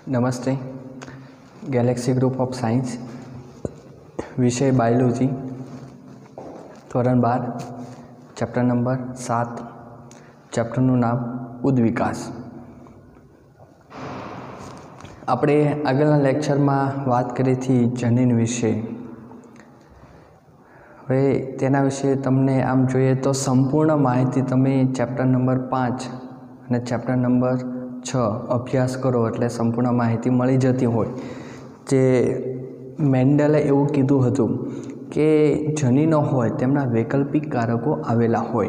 नमस्ते। Galaxy group of science, विषय biology, ધોરણ 12, ચેપ્ટર નંબર 7, ચેપ્ટરનું નામ ઉદ્વિકાસ। આપણે આગળના લેક્ચરમાં વાત કરી હતી જનીન વિશે। હવે તેના વિશે તમને આમ જોઈએ તો સંપૂર્ણ માહિતી તમે ચેપ્ટર નંબર 5 અને ચેપ્ટર નંબર 6 અભ્યાસ કરો એટલે સંપૂર્ણ માહિતી મળી જતી હોય। જે મેન્ડલે એવું કીધું હતું કે જનીનો હોય તેમના વૈકલ્પિક કારકો આવેલા હોય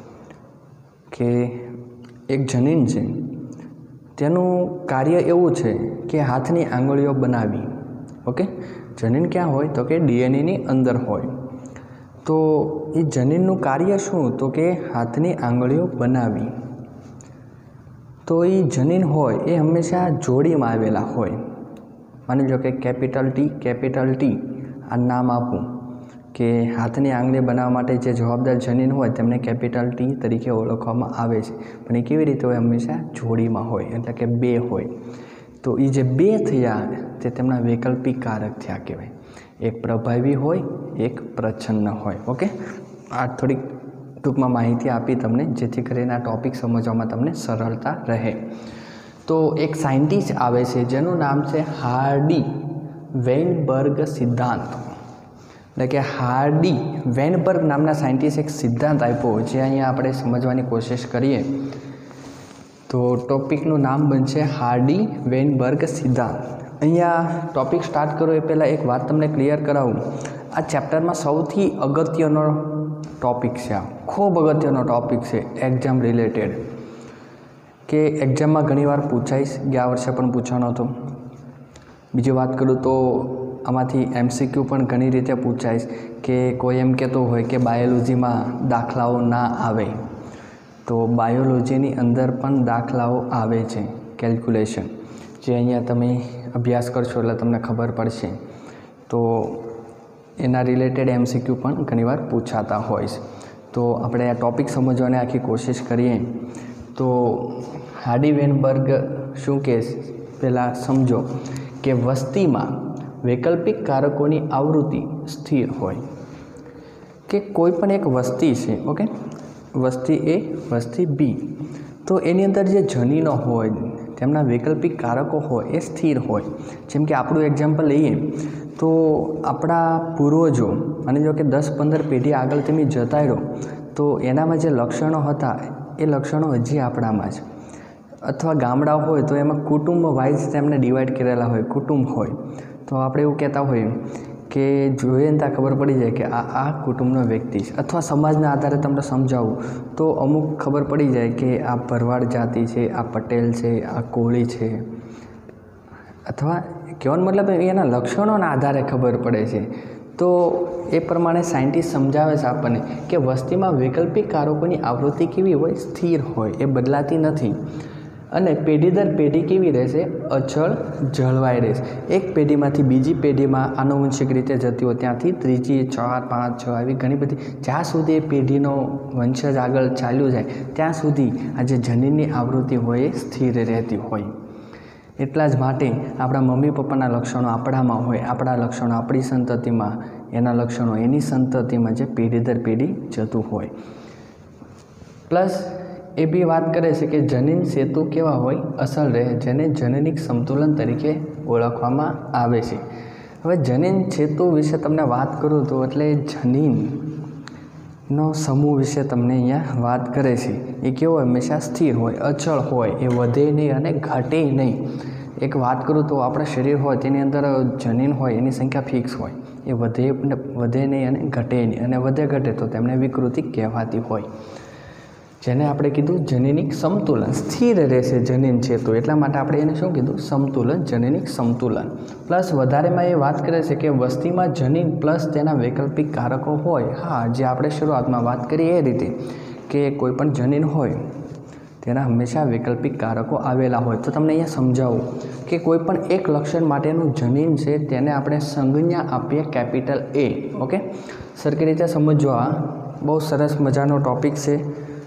કે એક જનીન છે તેનું કાર્ય એવું છે કે હાથની આંગળીઓ બનાવી। ઓકે, જનીન ક્યાં હોય તો કે ડીએનએની અંદર હોય। તો એ જનીનનું કાર્ય શું તો કે હાથની આંગળીઓ બનાવી। તો એ જનીન હોય એ હંમેશા જોડીમાં આવેલા હોય। માની લો કે કેપિટલ ટી આ નામ આપું કે હાથની આંગળી બનાવવા માટે જે જવાબદાર જનીન હોય તેમને કેપિટલ ટી તરીકે ઓળખવામાં આવે છે। પણ એ કેવી રીતે હોય? હંમેશા જોડીમાં હોય, એટલે કે બે હોય। તો એ જે બે થયા તે તેમના વૈકલ્પિક કારક થયા કહેવાય। એક પ્રભાવી હોય, એક પ્રચ્છન્ન હોય। ઓકે, આ થોડીક ટૂંકમાં માહિતી આપી તમને, જેથી કરીને આ ટૉપિક સમજવામાં તમને સરળતા રહે। તો એક સાયન્ટિસ્ટ આવે છે જેનું નામ છે હાર્ડી વેઇનબર્ગ સિદ્ધાંત। એટલે કે હાર્ડી વેઇનબર્ગ નામના સાયન્ટિસ્ટ એક સિદ્ધાંત આપ્યો, જે અહીંયા આપણે સમજવાની કોશિશ કરીએ તો ટૉપિકનું નામ બનશે હાર્ડી વેઇનબર્ગ સિદ્ધાંત। અહીંયા ટૉપિક સ્ટાર્ટ કરો એ પહેલાં એક વાત તમને ક્લિયર કરાવું। આ ચેપ્ટરમાં સૌથી અગત્યનો ટૉપિક છે, આ ખૂબ અગત્યનો ટૉપિક છે એક્ઝામ રિલેટેડ, કે એક્ઝામમાં ઘણીવાર પૂછાઈશ, ગયા વર્ષે પણ પૂછવાનો હતો। બીજી વાત કરું તો આમાંથી MCQ પણ ઘણી રીતે પૂછાઈશ કે કોઈ એમ કહેતો હોય કે બાયોલોજીમાં દાખલાઓ ના આવે, તો બાયોલોજીની અંદર પણ દાખલાઓ આવે છે, કેલ્ક્યુલેશન, જે અહીંયા તમે અભ્યાસ કરશો એટલે તમને ખબર પડશે। તો એના રિલેટેડ MCQ પણ ઘણીવાર પૂછાતા હોય છે। તો આપણે આ ટૉપિક સમજવાની આખી કોશિશ કરીએ તો હાર્ડી વેઇનબર્ગ શું કહે છે પહેલાં સમજો કે વસ્તીમાં વૈકલ્પિક કારકોની આવૃત્તિ સ્થિર હોય। કે કોઈ પણ એક વસ્તી છે, ઓકે, વસ્તી A, વસ્તી B, તો એની અંદર જે જનીનો હોય તેમના વૈકલ્પિક કારકો હોય એ સ્થિર હોય। જેમ કે આપણું એક્ઝામ્પલ લઈએ તો આપણા પૂર્વજો, માની લો કે 10-15 પેઢી આગળ તમે જતા રહો તો એનામાં જે લક્ષણો હતા એ લક્ષણો હજી આપણામાં છે। અથવા ગામડા હોય તો એમાં કુટુંબ વાઇઝ તેમને ડિવાઈડ કરેલા હોય, કુટુંબ હોય તો આપણે એવું કહેતા હોઈએ કે જોઈએ ને ત્યાં ખબર પડી જાય કે આ કુટુંબનો વ્યક્તિ છે। અથવા સમાજના આધારે તમને સમજાવું તો અમુક ખબર પડી જાય કે આ ભરવાડ જાતિ છે, આ પટેલ છે, આ કોળી છે, અથવા કહેવાનો મતલબ એના લક્ષણોના આધારે ખબર પડે છે। તો એ પ્રમાણે સાયન્ટિસ્ટ સમજાવે છે આપણને કે વસ્તીમાં વૈકલ્પિક કારકોની આવૃત્તિ કેવી હોય? સ્થિર હોય, એ બદલાતી નથી। અને પેઢી દર પેઢી કેવી રહેશે? અચળ જળવાઈ રહેશે। એક પેઢીમાંથી બીજી પેઢીમાં આનુવંશિક રીતે જતી હોય, ત્યાંથી ત્રીજી, 4, 5, 6 આવી ઘણી બધી, જ્યાં સુધી એ પેઢીનો વંશજ આગળ ચાલ્યું જાય ત્યાં સુધી આ જે જનીનની આવૃત્તિ હોય એ સ્થિર રહેતી હોય। એટલા જ માટે આપણા મમ્મી પપ્પાના લક્ષણો આપણામાં હોય, આપણા લક્ષણો આપણી સંતતિમાં, એના લક્ષણો એની સંતતિમાં, જે પેઢી દર પેઢી જતું હોય। પ્લસ એ બી વાત કરે છે કે જનીન સેતુ કેવા હોય? અસલ રહે, જેને જનનિક સંતુલન તરીકે ઓળખવામાં આવે છે। હવે જનીન સેતુ વિશે તમને વાત કરું તો એટલે જનીનનો સમૂહ વિશે તમને અહીંયા વાત કરે છે। એ કેવો? હંમેશા સ્થિર હોય, અચળ હોય, એ વધે નહીં અને ઘટે નહીં। એક વાત કરું તો આપણા શરીર હોય તેની અંદર જનીન હોય એની સંખ્યા ફિક્સ હોય, એ વધે નહીં અને ઘટે નહીં, અને વધે ઘટે તો તેમને વિકૃતિ કહેવાતી હોય, જેને આપણે કીધું જનનિક સંતુલન। સ્થિર રહેશે જનીન છે તો એટલા માટે આપણે એને શું કીધું? સમતુલન, જનનિક સંતુલન। પ્લસ વધારેમાં એ વાત કરે છે કે વસ્તીમાં જનીન પ્લસ તેના વૈકલ્પિક કારકો હોય। હા, જે આપણે શરૂઆતમાં વાત કરી એ રીતે કે કોઈ પણ જનીન હોય તેના હંમેશા વૈકલ્પિક કારકો આવેલા હોય। તો તમને અહીંયા સમજાવું કે કોઈ પણ એક લક્ષણ માટેનું જનીન છે તેને આપણે સંજ્ઞા આપીએ કેપિટલ A। ઓકે, સરખી રીતે સમજો, આ બહુ સરસ મજાનો ટૉપિક છે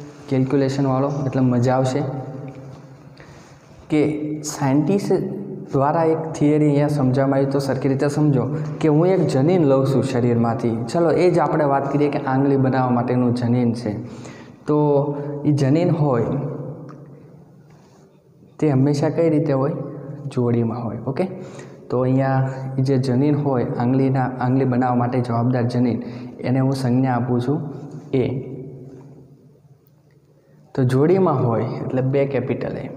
કેલ્ક્યુલેશનવાળો, એટલે મજા આવશે। કે સાયન્ટિસ્ટ દ્વારા એક થિયરી અહીંયા સમજાવવામાં આવી, તો સરખી રીતે સમજો કે હું એક જનીન લઉં છું શરીરમાંથી. ચલો એ જ આપણે વાત કરીએ કે આંગળી બનાવવા માટેનું જનીન છે. તો એ જનીન હોય તે હંમેશા કઈ રીતે હોય? જોડીમાં હોય. ઓકે, તો અહીંયા જે જનીન હોય આંગળી બનાવવા માટે જવાબદાર જનીન, એને હું સંજ્ઞા આપું છું એ. તો જોડીમાં હોય એટલે 2 કેપિટલ A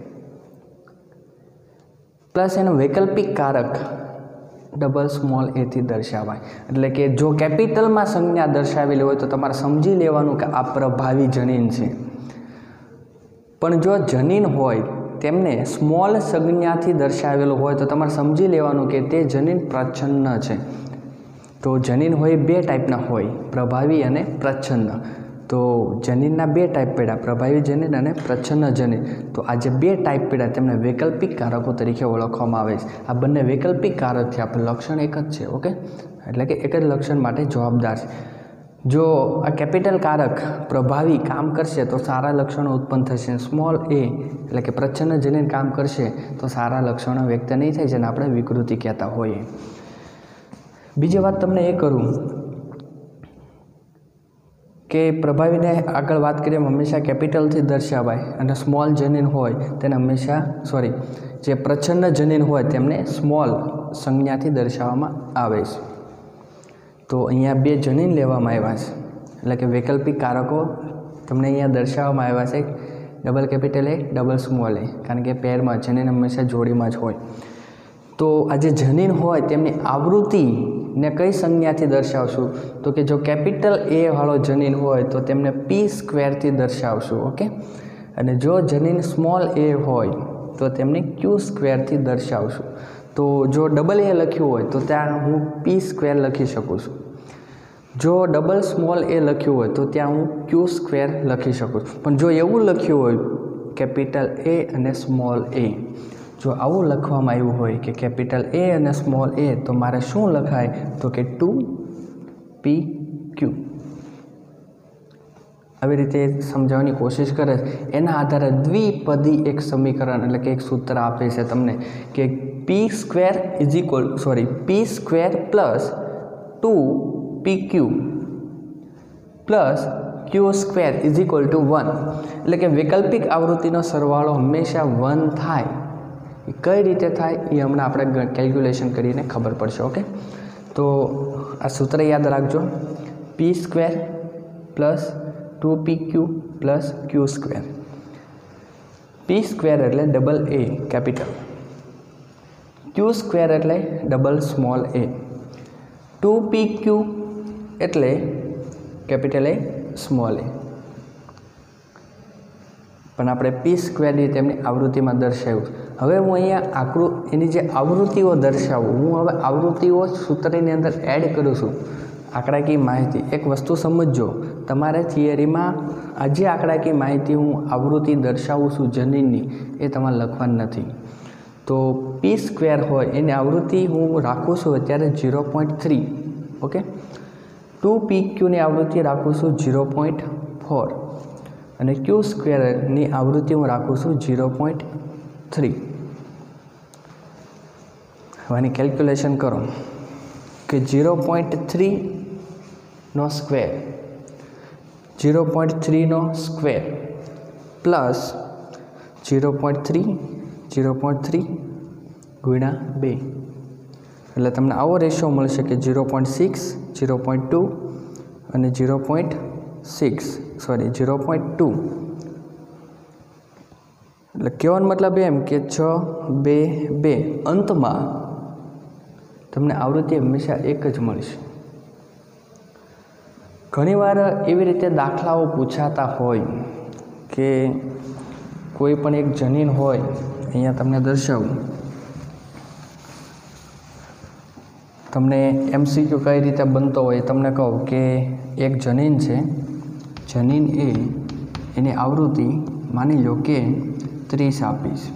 પ્લસ એનું વૈકલ્પિક કારક ડબલ સ્મોલ a થી દર્શાવાય. એટલે કે જો કેપિટલમાં સંજ્ઞા દર્શાવેલી હોય તો તમારે સમજી લેવાનું કે આ પ્રભાવી જનીન છે. પણ જો જનીન હોય તેમને સ્મોલ સંજ્ઞાથી દર્શાવેલું હોય તો તમારે સમજી લેવાનું કે તે જનીન પ્રચ્છન્ન છે. તો જનીન હોય 2 ટાઈપના હોય, પ્રભાવી અને પ્રચ્છન્ન. તો જનીનના 2 ટાઈપ પડ્યા, પ્રભાવી જનીન અને પ્રચ્છન્ન જનીન. તો આ જે 2 ટાઈપ પડ્યા તેમને વૈકલ્પિક કારકો તરીકે ઓળખવામાં આવે છે. આ બંને વૈકલ્પિક કારકથી આપણે લક્ષણ એક જ છે. ઓકે, એટલે કે એક જ લક્ષણ માટે જવાબદાર છે. જો આ કેપિટલ કારક પ્રભાવી કામ કરશે તો સારા લક્ષણો ઉત્પન્ન થશે. સ્મોલ a એટલે કે પ્રચ્છન્ન જનીન કામ કરશે તો સારા લક્ષણો વ્યક્ત નહીં થાય, જેને આપણે વિકૃતિ કહેતા હોઈએ. બીજી વાત તમને એ કરું કે પ્રભાવીને આગળ વાત કરીએ હંમેશા કેપિટલથી દર્શાવાય અને સ્મોલ જનીન હોય તેને હંમેશા જે પ્રચ્છન્ન જનીન હોય તેમને સ્મોલ સંજ્ઞાથી દર્શાવવામાં આવે છે. તો અહીંયા 2 જનીન લેવામાં આવ્યા છે, એટલે કે વૈકલ્પિક કારકો તમને અહીંયા દર્શાવવામાં આવ્યા છે, double capital A double small a, કારણ કે પેરમાં જનીન હંમેશા જોડીમાં જ હોય. તો આ જે જનીન હોય તેમની આવૃત્તિને કઈ સંજ્ઞાથી દર્શાવશું? તો કે જો કેપિટલ A વાળો જનીન હોય તો તેમને p² થી દર્શાવશું. ઓકે, અને જો જનીન સ્મોલ a હોય તો તેમને q² થી દર્શાવશું. તો જો ડબલ a લખ્યું હોય તો ત્યાં હું p² લખી શકું છું. જો ડબલ સ્મોલ a લખ્યું હોય તો ત્યાં હું q² લખી શકું છું. પણ જો એવું લખ્યું હોય કેપિટલ A અને સ્મોલ a, જો આવું લખવામાં આવ્યું હોય કે કેપિટલ A અને સ્મોલ a, તો મારે શું લખાય? તો કે 2pq. આવી રીતે સમજાવવાની કોશિશ કરે. એના આધારે દ્વિપદી એક સમીકરણ એટલે કે એક સૂત્ર આપે છે તમને કે p² plus 2pq plus q² 1. એટલે કે વૈકલ્પિક આવૃત્તિનો સરવાળો હંમેશા 1 થાય. એ કઈ રીતે થાય એ હમણાં આપણે કેલ્ક્યુલેશન કરીને ખબર પડશે. ઓકે, તો આ સૂત્ર યાદ રાખજો, p² plus 2pq plus q². p² એટલે ડબલ a કેપિટલ, q² એટલે ડબલ સ્મોલ a, 2pq એટલે કેપિટલ A સ્મોલ a. પણ આપણે p² તેમની આવૃત્તિમાં દર્શાવ્યું. હવે હું અહીંયા એની જે આવૃત્તિઓ દર્શાવું, હું હવે આવૃત્તિઓ સૂત્રની અંદર એડ કરું છું. આંકડાકીય માહિતી, એક વસ્તુ સમજજો, તમારે થિયરીમાં આ જે આંકડાકીય માહિતી હું આવૃત્તિ દર્શાવું છું જનીનની, એ તમારે લખવાની નથી. તો p² હોય એની આવૃત્તિ હું રાખું છું અત્યારે 0.3. ઓકે, 2pqની આવૃત્તિ રાખું છું 0.4 અને q² આવૃત્તિ હું રાખું છું 0.3. હવે આની કેલ્ક્યુલેશન કરો કે 0.3 નો સ્ક્વેર, 0.3 નો સ્ક્વેર પ્લસ 0.3 ગુણ્યા 2, એટલે તમને આવો રેશિયો મળશે કે 0.6, 0.2 અને 0.2. એટલે કહેવાનો મતલબ એમ કે 6, 2, 2 અંતમાં તમને આવૃત્તિ હંમેશા એક જ મળશે. ઘણીવાર એવી રીતે દાખલાઓ પૂછાતા હોય કે કોઈ પણ એક જનીન હોય, અહીંયા તમને દર્શાવું, તમને MCQ કઈ રીતે બનતો હોય તમને કહું કે એક જનીન છે, જનીન A, એની આવૃત્તિ માની લો કે 30 આપીશ.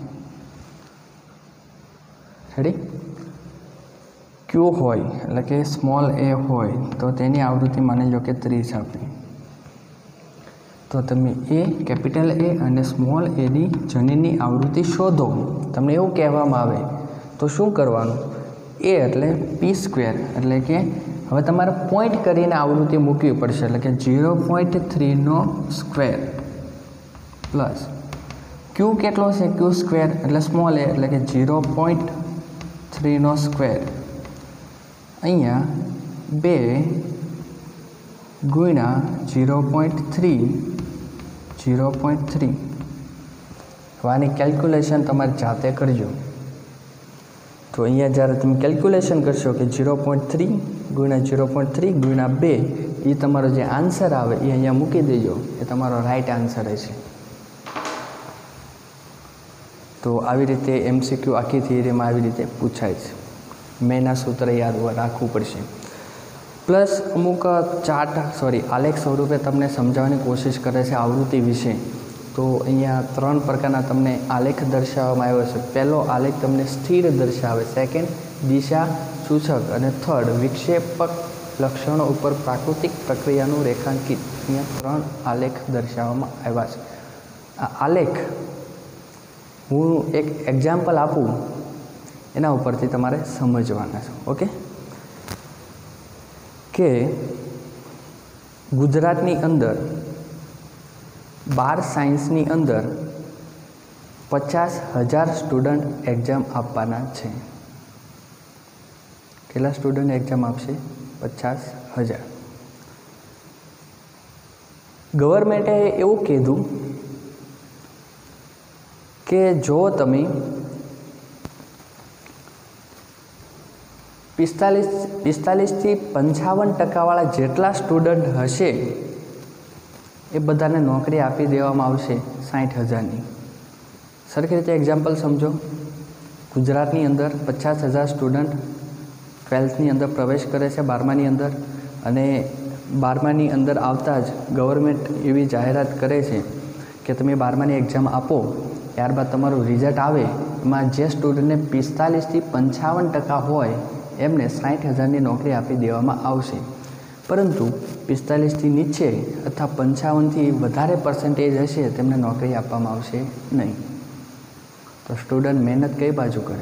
રેડી? Q હોય એટલે કે સ્મોલ a હોય તો તેની આવૃત્તિ માની લો કે 30 આપી. તો તમે કેપિટલ A અને સ્મોલ a ની જનીનની આવૃત્તિ શોધો. તમને એવું કહેવામાં આવે तो शुं करवानुं ए एटले पी स्क्वेर एटले के हवे तमारे पॉइंट करीने आवृत्ति मूकवी पड़शे एटले के 0.3 नो स्क्वेर प्लस क्यू केटलो छे क्यू स्क्वेर एटले स्मॉल ए एटले के 0.3 नो स्क्वेर अहींया 2 गुण્યા 0.3 आनी केल्क्युलेशन तमारे जाते करजो। तो अहींया ज्यारे तमे केल्क्युलेशन करशो कि 0.3 गुण્યા 0.3 गुण્યા 2 ये तमारो जे आंसर आवे ए अहींया मूकी देजो, ए तमारो राइट आंसर हशे। तो आवी रीते एमसीक्यू आखी थियरी में आवी रीते पूछाय छे। मेना सूत्र याद राखवू पड़शे। प्लस अमुक आलेख स्वरूपे तमने समजाववानी कोशिश करे छे आवृत्ति विषे। तो अहींया 3 प्रकारना तमने आलेख दर्शाववामां आव्यो छे। पहलो आलेख तमने स्थिर दर्शावे, सेकेंड दिशा सूचक अने थर्ड विक्षेपक लक्षणों उपर प्राकृतिक प्रक्रियानुं रेखांकित। अहींया 3 आलेख दर्शाववामां आव्या छे। आ आलेख हूँ एक एक्जाम्पल आपू एना उपरथी तमारे समजवाना छे। ओके के गुजरातनी अंदर 12 साइंसनी अंदर 50,000 स्टूडंट एक्जाम आपवाना छे। केटला स्टूडंट एक्जाम आपशे? 50,000। गवर्नमेंटे एवुं कीधुं के जो तमे 45 થી 55% वाला जेटला स्टूडंट हशे ए बधाने नौकरी आपी देवामां आवशे 60,000 नी। सरखी रीते एक्जाम्पल समझो। गुजरातनी अंदर 50,000 स्टूडंट 12थनी अंदर प्रवेश करे छे, 12मानी अंदर, अने 12मानी अंदर आवता ज गवर्नमेंट एवी जाहेरात करे छे के तमे 12मानी एक्जाम आपो, त्यारबाद तमारुं रिजल्ट आवे एमां जे स्टूडंटने 45 થી 55% होय एमने 60,000 नौकरी आपी देवामां आवशे। परंतु 45 थी नीचे अथवा 55 थी वधारे पर्सेंटेज हशे तेमने नौकरी आपवामां आवशे नहीं। तो स्टूडंट मेहनत कई बाजू करे?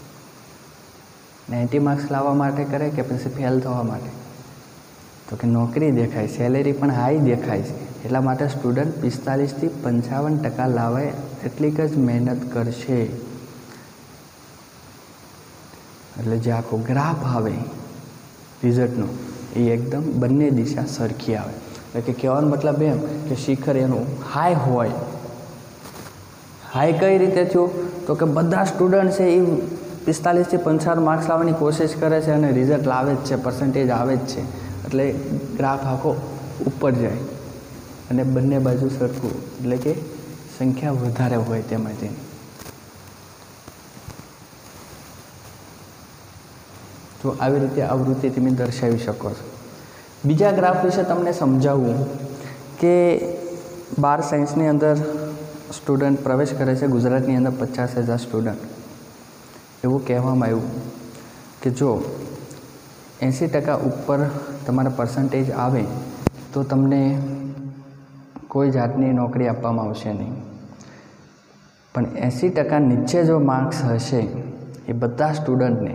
90 मार्क्स लाववा माटे करे के पछी फेल थवा माटे? तो कि नौकरी देखाय, सेलेरी पण हाई देखाय छे, એટલા માટે સ્ટુડન્ટ 45 થી 55% લાવે એટલી જ મહેનત કરશે। એટલે જે આખો ગ્રાફ આવે રિઝલ્ટનો એ એકદમ બંને દિશા સરખી આવે। એટલે કે કહેવાનો મતલબ એમ કે શિખર એનું હાઈ હોય। હાઈ કઈ રીતે થયું? તો કે બધા સ્ટુડન્ટ છે એ 45 થી 55 માર્ક્સ લાવવાની કોશિશ કરે છે અને રિઝલ્ટ લાવે જ છે, પર્સન્ટેજ આવે જ છે, એટલે ગ્રાફ આખો ઉપર જાય અને બંને બાજુ સરખું, એટલે કે સંખ્યા વધારે હોય તેમાંથી। तो આવી રીતે આવૃત્તિ તમે દર્શાવી શકો છો। બીજા ગ્રાફ વિશે તમને સમજાવું કે 12 સાયન્સની અંદર સ્ટુડન્ટ પ્રવેશ કરે છે, ગુજરાતની અંદર 50,000 સ્ટુડન્ટ। એવું કહેવામાં આવ્યું કે જો 80% ઉપર તમારા પર્સન્ટેજ આવે તો તમને કોઈ જાતની નોકરી આપવામાં આવશે નહીં, પણ 80% નીચે જો માર્ક્સ હશે એ બધા સ્ટુડન્ટને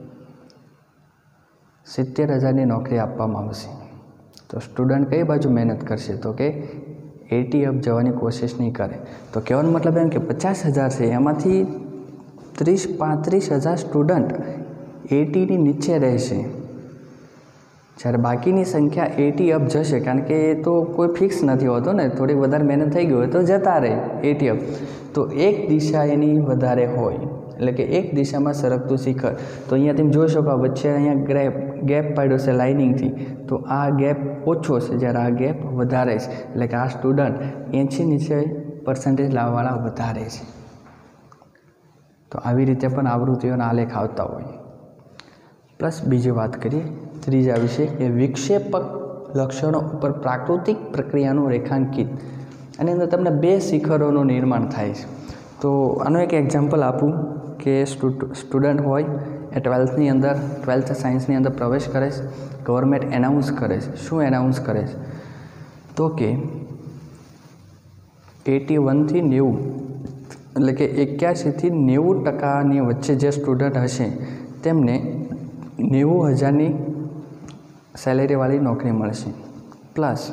70,000 नौकरी आपवामां आवशे। तो स्टूडेंट कई बाजू मेहनत करशे? तो कि 80 अप जवानी कोशिश नहीं करे। तो कहवानो मतलब एम कि 50,000 से एमांथी 30-35,000 स्टूडेंट 80 नी नीचे रहेशे, ज्यारे बाकीनी संख्या 80 अप जशे, कारण के तो कोई फिक्स नहीं होतो ने, थोड़ी वधारे मेहनत थई गई होय तो जता रहे 80 अप। तो एक दिशा एनी वधारे होय, એટલે કે એક દિશામાં સરકતું શિખર। તો અહીંયા તમે જોઈ શકો વચ્ચે અહીંયા ગેપ પાડ્યો છે લાઇનિંગથી, તો આ ગેપ ઓછો છે જ્યારે આ ગેપ વધારે છે, એટલે કે આ સ્ટુડન્ટ 80 નીચે પર્સન્ટેજ લાવવાવાળા વધારે છે। તો આવી રીતે પણ આવૃત્તિઓના આલેખ આવતા હોય। પ્લસ બીજી વાત કરીએ ત્રીજા વિશે કે વિક્ષેપક લક્ષણો ઉપર પ્રાકૃતિક પ્રક્રિયાનું રેખાંકિત। આની અંદર તમને 2 શિખરોનું નિર્માણ થાય છે। તો આનું એક એક્ઝામ્પલ આપું કે સ્ટુડન્ટ હોય એ 12થની અંદર 12th સાયન્સની અંદર પ્રવેશ કરે છે, ગવર્મેન્ટ એનાઉન્સ કરે છે। શું એનાઉન્સ કરે છે? તો કે 81 થી 90 એટલે કે 81 થી 90% વચ્ચે જે સ્ટુડન્ટ હશે તેમને 90,000ની સેલેરીવાળી નોકરી મળશે, પ્લસ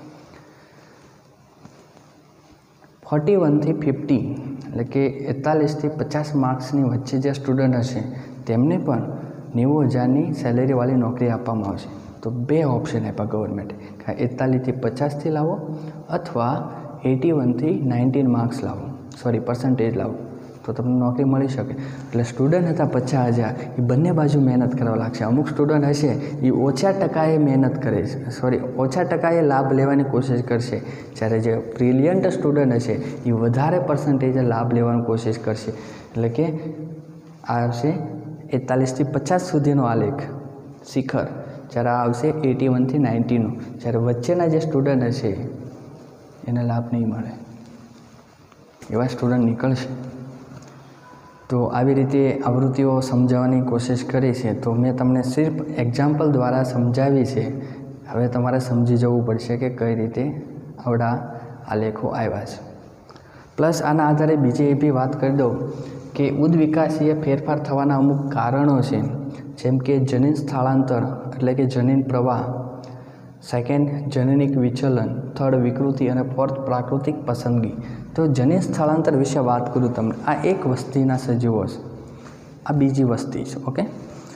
41 થી 50 એટલે કે 41 થી 50 માર્ક્સની વચ્ચે જે સ્ટુડન્ટ હશે તેમને પણ 90,000ની સેલેરીવાળી નોકરી આપવામાં આવશે। તો બે ઓપ્શન આપ્યા ગવર્મેન્ટે, 41 થી 50થી લાવો અથવા 81 થી 19 માર્ક્સ લાવો, પર્સન્ટેજ લાવો, તો તમને નોકરી મળી શકે। એટલે સ્ટુડન્ટ હતા 50,000 એ બંને બાજુ મહેનત કરવા લાગશે। અમુક સ્ટુડન્ટ હશે એ ઓછા ટકાએ મહેનત કરે છે, ઓછા ટકાએ લાભ લેવાની કોશિશ કરશે, જ્યારે જે બ્રિલિયન્ટ સ્ટુડન્ટ હશે એ વધારે પર્સન્ટેજે લાભ લેવાની કોશિશ કરશે। એટલે કે આ આવશે 41 થી 50 સુધીનો આલેખ શિખર, જ્યારે આ આવશે 81 થી 19નો, જ્યારે વચ્ચેના જે સ્ટુડન્ટ હશે એને લાભ નહીં મળે, એવા સ્ટુડન્ટ નીકળશે। તો આવી રીતે આવૃત્તિઓ સમજાવવાની કોશિશ કરી છે। તો મેં તમને સિર્ફ એક્ઝામ્પલ દ્વારા સમજાવી છે, હવે તમારે સમજી જવું પડશે કે કઈ રીતે આવડા આલેખો આવ્યા છે। પ્લસ આના આધારે બીજી એ બી વાત કરી દઉં કે ઉદ્વિકાસીય ફેરફાર થવાના અમુક કારણો છે, જેમ કે જનીન સ્થળાંતર એટલે કે જનીન પ્રવાહ, સેકન્ડ જનનિક વિચલન, થર્ડ વિકૃતિ અને ફોર્થ પ્રાકૃતિક પસંદગી। તો જનીન સ્થળાંતર વિશે વાત કરું તમને, આ એક વસ્તીના સજીવો છે, આ બીજી વસ્તી છે, ઓકે।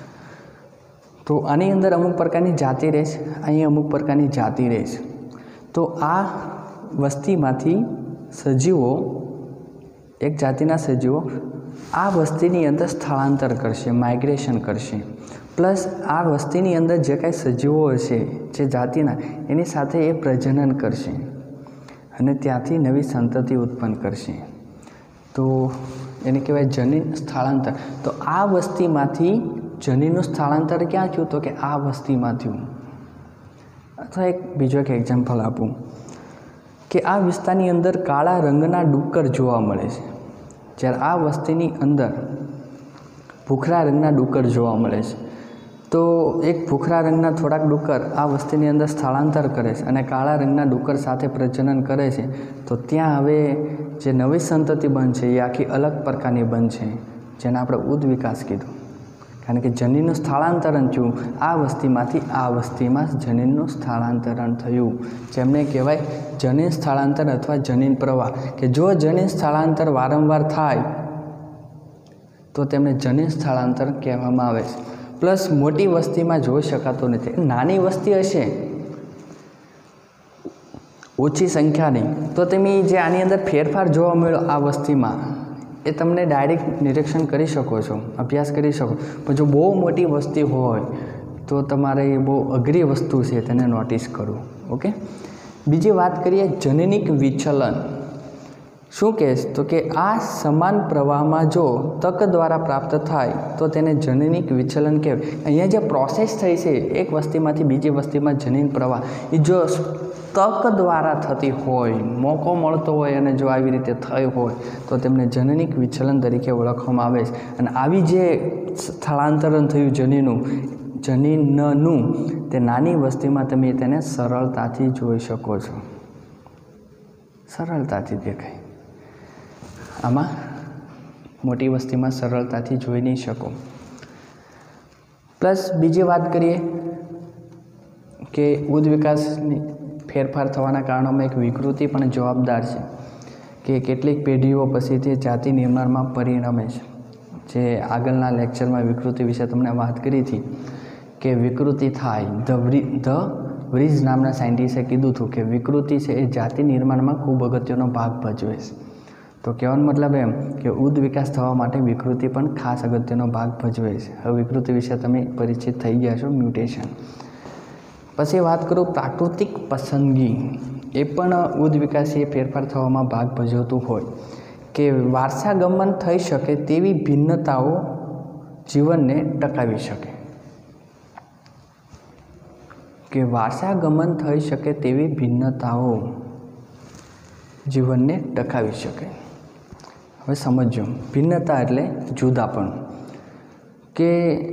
તો આની અંદર અમુક પ્રકારની જાતિ રહે છે, અહીં અમુક પ્રકારની જાતિ રહે છે। તો આ વસ્તીમાંથી સજીવો, એક જાતિના સજીવો આ વસ્તીની અંદર સ્થળાંતર કરશે, માઇગ્રેશન કરશે, પ્લસ આ વસ્તીની અંદર જે કાંઈ સજીવો હશે જે જાતિના, એની સાથે એ પ્રજનન કરશે અને ત્યાંથી નવી સંતતિ ઉત્પન્ન કરશે, તો એને કહેવાય જનીન સ્થળાંતર। તો આ વસ્તીમાંથી જનીનનું સ્થળાંતર ક્યાં થયું? તો કે આ વસ્તીમાં થયું। અથવા બીજો એક એક્ઝામ્પલ આપું કે આ વિસ્તારની અંદર કાળા રંગના ડુક્કર જોવા મળે છે, જ્યારે આ વસ્તીની અંદર ભૂખરા રંગના ડુક્કર જોવા મળે છે। તો એક ભૂખરા રંગના થોડાક ડુક્કર આ વસ્તીની અંદર સ્થળાંતર કરે છે અને કાળા રંગના ડુક્કર સાથે પ્રજનન કરે છે, તો ત્યાં હવે જે નવી સંતતિ બનશે એ આખી અલગ પ્રકારની બનશે, જેને આપણે ઉદ્વિકાસ કીધું, કારણ કે જનીનનું સ્થળાંતરણ થયું, આ વસ્તીમાંથી આ વસ્તીમાં જનીનનું સ્થળાંતરણ થયું, જેમને કહેવાય જનીન સ્થળાંતર અથવા જનીન પ્રવાહ। કે જો જનીન સ્થળાંતર વારંવાર થાય તો તેમને જનીન સ્થળાંતર કહેવામાં આવે છે। પ્લસ મોટી વસ્તીમાં જોઈ શકાતું નથી, નાની વસ્તી હશે ઓછી સંખ્યાની, તો તમે જે આની અંદર ફેરફાર જોવા મળ્યો આ વસ્તીમાં એ તમને ડાયરેક્ટ નિરીક્ષણ કરી શકો છો, અભ્યાસ કરી શકો। પણ જો બહુ મોટી વસ્તી હોય તો તમારે એ બહુ અઘરી વસ્તુ છે તેને નોટિસ કરવું, ઓકે। બીજી વાત કરીએ જનનિક વિચલન, શું કહે છે? તો કે આ સમાન પ્રવાહમાં જો તક દ્વારા પ્રાપ્ત થાય તો તેને જનનિક વિચલન કહેવાય। અહીંયા જે પ્રોસેસ થઈ છે એક વસ્તીમાંથી બીજી વસ્તીમાં જનીન પ્રવાહ, એ જો તક દ્વારા થતી હોય, મોકો મળતો હોય અને જો આવી રીતે થઈ હોય તો તેમને જનનિક વિચલન તરીકે ઓળખવામાં આવે છે। અને આવી જે સ્થળાંતરણ થયું જનીનનું તે નાની વસ્તીમાં તમે તેને સરળતાથી જોઈ શકો છો, સરળતાથી દેખાય, આમાં મોટી વસ્તીમાં સરળતાથી જોઈ નહીં શકો। પ્લસ બીજી વાત કરીએ કે ઉદ્વિકાસની ફેરફાર થવાના કારણોમાં એક વિકૃતિ પણ જવાબદાર છે, કે કેટલીક પેઢીઓ પછી તે જાતિ નિર્માણમાં પરિણમે છે। જે આગળના લેક્ચરમાં વિકૃતિ વિશે તમને વાત કરી હતી કે વિકૃતિ થાય, ધ વ્રીઝ નામના સાયન્ટિસ્ટે કીધું હતું કે વિકૃતિ છે એ જાતિ નિર્માણમાં ખૂબ અગત્યનો ભાગ ભજવે છે। તો કહેવાનો મતલબ એમ કે ઉદ્વિકાસ થવા માટે વિકૃતિ પણ ખાસ અગત્યનો ભાગ ભજવે છે। હવે વિકૃતિ વિશે તમે પરિચિત થઈ ગયા છો, મ્યુટેશન। પછી વાત કરું પ્રાકૃતિક પસંદગી, એ પણ ઉદ્વિકાસીય ફેરફાર થવામાં ભાગ ભજવતું હોય, કે વારસાગમન થઈ શકે તેવી ભિન્નતાઓ જીવનને ટકાવી શકે, કે વારસાગમન થઈ શકે તેવી ભિન્નતાઓ જીવનને ટકાવી શકે। હવે સમજો, ભિન્નતા એટલે જુદાપણું, કે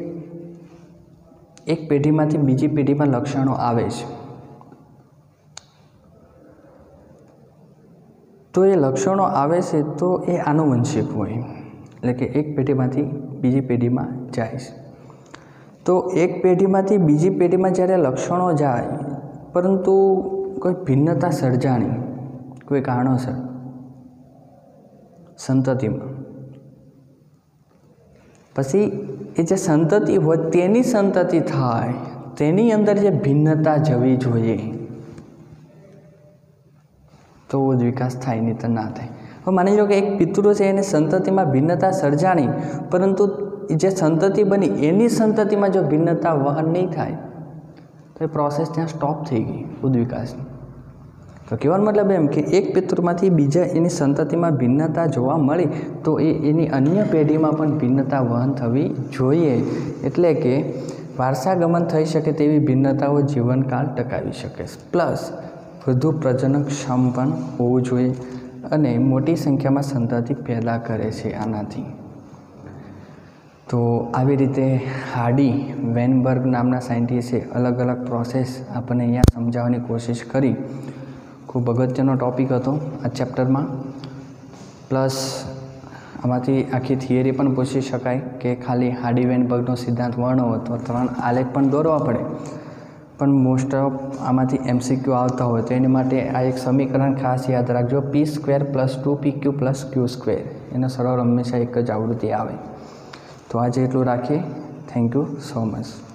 એક પેઢીમાંથી બીજી પેઢીમાં લક્ષણો આવે છે, तो ये लक्षणों आवे छे तो ये आनुवंशिक होय, एटले के एक पेढ़ीमांथी बीजी पेढ़ीमां जाय छे। तो एक पेढ़ीमांथी बीजी पेढ़ीमां ज्यारे लक्षणों जाय परंतु कोई भिन्नता सर्जाणी कोई कारणोसर संततिमां, पछी ए जे संतति होय तेनी संतति थाय तेनी अंदर जे भिन्नता जवी जोईए तो वो विकास थाय, नहीं तो ना थाय। हवे मानी लो कि एक पितृ छे एने संततिमां भिन्नता सर्जाणी परंतु जे संतति बनी एनी संततिमां जो भिन्नता वहन नहीं थाय तो ये प्रोसेस त्यां स्टॉप थई गई बुद्ध विकासनी। तो कहेવાનો मतलब एम कि एक पितृमांथी बीजा एनी संततिमां भिन्नता जोवा मळी तो एनी अन्य पेढ़ीमां पण भिन्नता वहन थवी जोईए, एटले के वारसागमन थई शके तेवी भिन्नताओ जीवनकाल टकावी शके। प्लस વધુ પ્રજનનક્ષમ પણ હોવું જોઈએ અને મોટી સંખ્યામાં સંતતિ પેદા કરે છે આનાથી। તો આવી રીતે હાર્ડી વેનબર્ગ નામના સાયન્ટિસ્ટે અલગ અલગ પ્રોસેસ આપણને અહીંયા સમજાવવાની કોશિશ કરી। ખૂબ અગત્યનો ટૉપિક હતો આ ચેપ્ટરમાં। પ્લસ આમાંથી આખી થિયરી પણ પૂછી શકાય કે ખાલી હાર્ડી વેનબર્ગનો સિદ્ધાંત વર્ણવો તો 3 આલેખ પણ દોરવા પડે, પણ મોસ્ટ ઓફ આમાંથી MCQ આવતા હોય તો એની માટે આ એક સમીકરણ ખાસ યાદ રાખજો, p² + 2pq + q², એનો સરળ હંમેશા એક જ આવૃત્તિ આવે। તો આજે એટલું રાખીએ। Thank you so much.